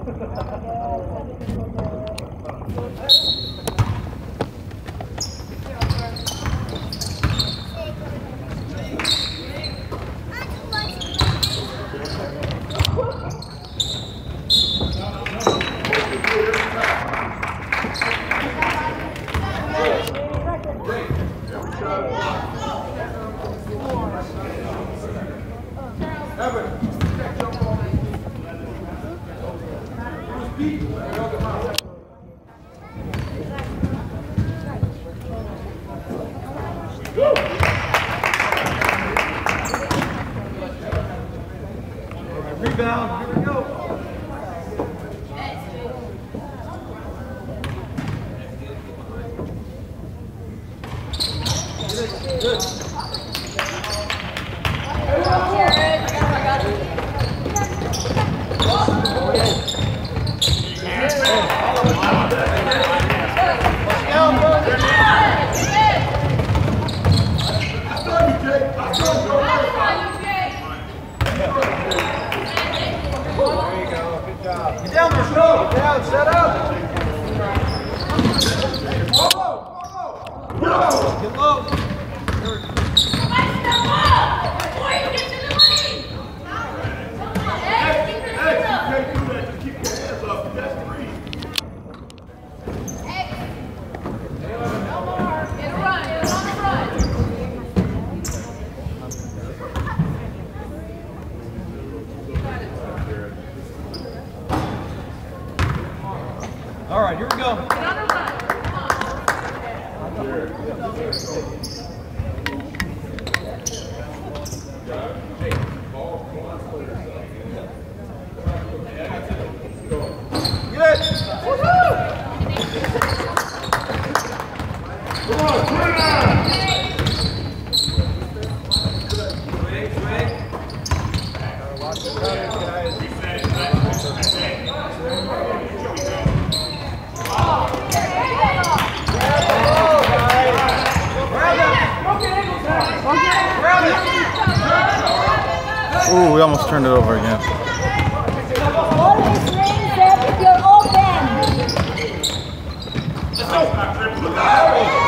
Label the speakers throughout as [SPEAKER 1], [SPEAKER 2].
[SPEAKER 1] Rebound, here we go. Good. Get down there, slow. Get down, set up. Get low. All right, here we go. Get on the run. Get it. Come on, put it on. Watch it, guys.
[SPEAKER 2] Ooh, we almost turned it over again.
[SPEAKER 3] Always raise up if you're open.
[SPEAKER 1] Let's go.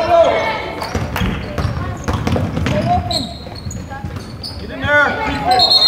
[SPEAKER 1] Get in there.